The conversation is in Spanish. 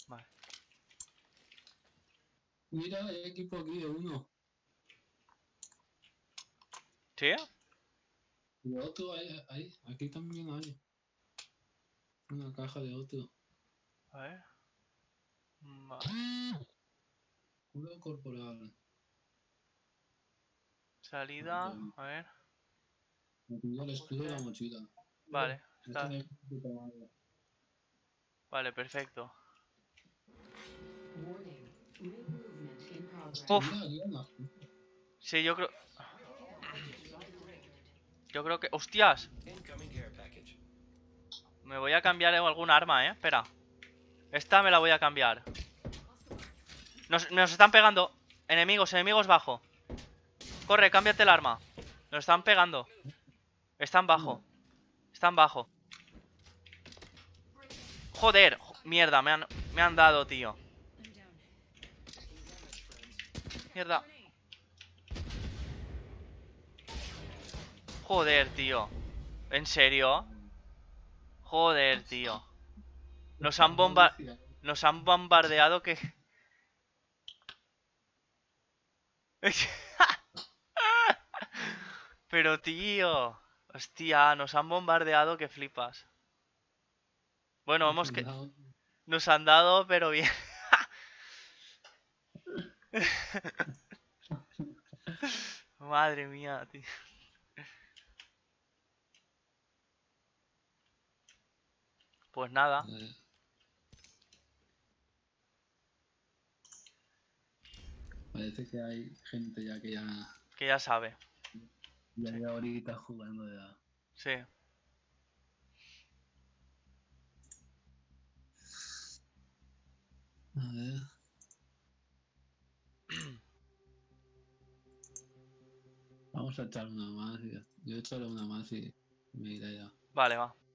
Vale. Mira, hay equipo aquí de uno. ¿Sí? Y de otro hay. Aquí también hay. Una caja de otro. A ver. Vale. Escudo corporal. Salida. A ver. Me pidió el escudo de la Ajuste. mochila. Vale. Este Está. es el puta madre. Vale, perfecto. Warning. Ring movement in progress. Uf. Mira, aquí hay más. Sí, yo creo... Yo creo que... ¡Hostias! Me voy a cambiar algún arma, Espera. Esta me la voy a cambiar. Nos están pegando. Enemigos, enemigos bajo. Corre, cámbiate el arma. Nos están pegando. Están bajo. Están bajo. Joder. Mierda, me han dado, tío. Mierda. Joder, tío. ¿En serio? Joder, tío. Nos han bombardeado que... Pero, tío. Hostia, nos han bombardeado que flipas. Bueno, nos han dado, pero bien. Madre mía, tío. Pues nada. Parece que hay gente ya que Que ya sabe. ya Sí. lleva ahorita jugando ya. Sí. A ver. Vamos a echar una más. Yo echaré una más y me iré ya. Vale, va.